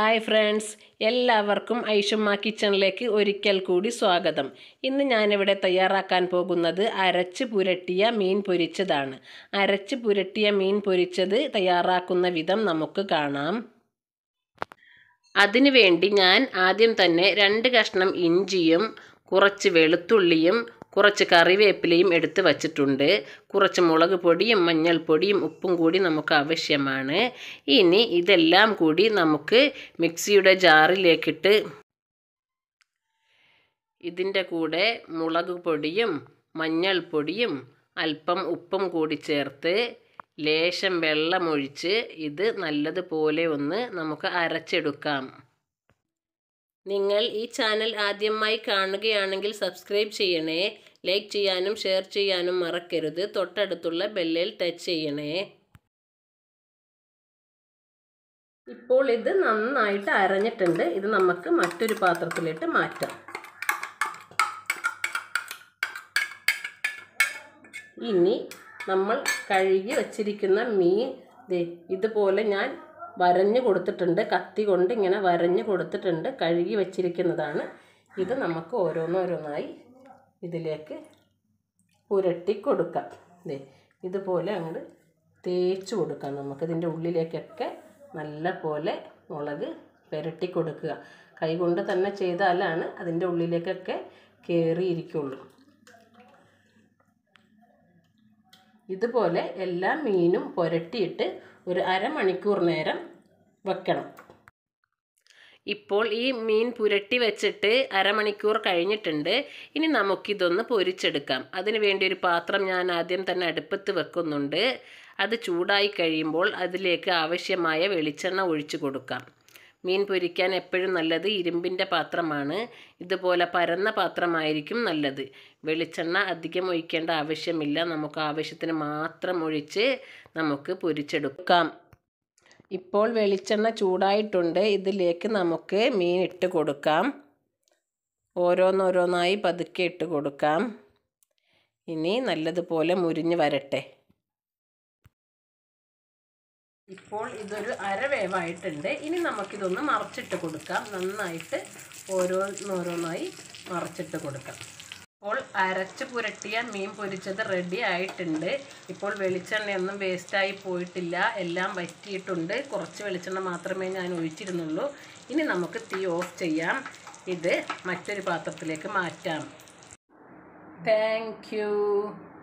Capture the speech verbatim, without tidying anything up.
Hi friends, എല്ലാവർക്കും ഐഷുമ്മ കിച്ചണിലേക്ക് ഒരിക്കൽ കൂടി സ്വാഗതം. ഇന്ന് ഞാനിവിടെ തയ്യാറാക്കാൻ പോകുന്നത് അരച്ച് പുരട്ടിയ മീൻ പൊരിച്ചതാണ്. അരച്ച് പുരട്ടിയ മീൻ പൊരിച്ചത് തയ്യാറാക്കുന്ന വിധം നമുക്ക് കാണാം. അതിനുവേണ്ടി ഞാൻ ആദ്യം തന്നെ രണ്ട് കഷ്ണം ഇഞ്ചിയും കുറച്ച് വെളുത്തുള്ളിയും കുറച്ച് കറിവേപ്പിലയും എടുത്ത് വച്ചിട്ടുണ്ട്. കുറച്ച് മുളക് പൊടിയും മഞ്ഞൾപ്പൊടിയും ഉപ്പും കൂടി നമുക്ക് ആവശ്യമാണ്. ഇനി ഇതെല്ലാം കൂടി നമുക്ക് മിക്സിയുടെ ജാറിലേക്കിട്ട് ഇതിൻ്റെ കൂടെ മുളക് പൊടിയും മഞ്ഞൾപ്പൊടിയും അല്പം ഉപ്പും കൂടി ചേർത്ത് ലേശം വെള്ളമൊഴിച്ച് ഇത് നല്ലതുപോലെ ഒന്ന് നമുക്ക് അരച്ചെടുക്കാം. നിങ്ങൾ ഈ ചാനൽ ആദ്യമായി കാണുകയാണെങ്കിൽ സബ്സ്ക്രൈബ് ചെയ്യണേ. ലൈക്ക് ചെയ്യാനും ഷെയർ ചെയ്യാനും മറക്കരുത്. തൊട്ടടുത്തുള്ള ബെല്ലിൽ ടച്ച് ചെയ്യണേ. ഇപ്പോൾ ഇത് നന്നായിട്ട് അരഞ്ഞിട്ടുണ്ട്. ഇത് നമുക്ക് മറ്റൊരു പാത്രത്തിലിട്ട് മാറ്റാം. ഇനി നമ്മൾ കഴുകി വച്ചിരിക്കുന്ന മീൻ ഇതുപോലെ ഞാൻ വരഞ്ഞു കൊടുത്തിട്ടുണ്ട്. കത്തി കൊണ്ട് ഇങ്ങനെ വരഞ്ഞു കൊടുത്തിട്ടുണ്ട്. കഴുകി വച്ചിരിക്കുന്നതാണ്. ഇത് നമുക്ക് ഓരോന്നോരോന്നായി ഇതിലേക്ക് പുരട്ടി കൊടുക്കാം. ഇതുപോലെ അങ്ങോട്ട് തേച്ച് കൊടുക്കാം. നമുക്കിതിൻ്റെ ഉള്ളിലേക്കൊക്കെ നല്ല പോലെ മുളക് പുരട്ടി കൊടുക്കുക. കൈകൊണ്ട് തന്നെ ചെയ്താലാണ് അതിൻ്റെ ഉള്ളിലേക്കൊക്കെ കയറിയിരിക്കുള്ളൂ. ഇതുപോലെ എല്ലാ മീനും പുരട്ടിയിട്ട് ഒരു അരമണിക്കൂർ നേരം വെക്കണം. ഇപ്പോൾ ഈ മീൻ പുരട്ടി വെച്ചിട്ട് അരമണിക്കൂർ കഴിഞ്ഞിട്ടുണ്ട്. ഇനി നമുക്കിതൊന്ന് പൊരിച്ചെടുക്കാം. അതിന് വേണ്ടി ഒരു പാത്രം ഞാൻ ആദ്യം തന്നെ അടുപ്പത്ത് വെക്കുന്നുണ്ട്. അത് ചൂടായി കഴിയുമ്പോൾ അതിലേക്ക് ആവശ്യമായ വെളിച്ചെണ്ണ ഒഴിച്ചു കൊടുക്കാം. മീൻ പൊരിക്കാൻ എപ്പോഴും നല്ലത് ഇരുമ്പിൻ്റെ പാത്രമാണ്. ഇതുപോലെ പരന്ന പാത്രമായിരിക്കും നല്ലത്. വെളിച്ചെണ്ണ അധികം ഒഴിക്കേണ്ട ആവശ്യമില്ല. നമുക്ക് ആവശ്യത്തിന് മാത്രം ഒഴിച്ച് നമുക്ക് പൊരിച്ചെടുക്കാം. ഇപ്പോൾ വെളിച്ചെണ്ണ ചൂടായിട്ടുണ്ട്. ഇതിലേക്ക് നമുക്ക് മീൻ ഇട്ട് കൊടുക്കാം. ഓരോന്നോരോന്നായി പതുക്കെ ഇട്ട് കൊടുക്കാം. ഇനി നല്ലതുപോലെ മുരിഞ്ഞ് വരട്ടെ. ഇപ്പോൾ ഇതൊരു അരവേവായിട്ടുണ്ട്. ഇനി നമുക്കിതൊന്ന് മറച്ചിട്ട് കൊടുക്കാം. നന്നായിട്ട് ഓരോന്നോരോന്നായി മറച്ചിട്ട് കൊടുക്കാം. ഇപ്പോൾ അരച്ച് പുരട്ടിയ മീൻ പൊരിച്ചത് റെഡി ആയിട്ടുണ്ട്. ഇപ്പോൾ വെളിച്ചെണ്ണയൊന്നും വേസ്റ്റായി പോയിട്ടില്ല. എല്ലാം വറ്റിയിട്ടുണ്ട്. കുറച്ച് വെളിച്ചെണ്ണ മാത്രമേ ഞാൻ ഒഴിച്ചിരുന്നുള്ളൂ. ഇനി നമുക്ക് തീ ഓഫ് ചെയ്യാം. ഇത് മറ്റൊരു പാത്രത്തിലേക്ക് മാറ്റാം. Thank U.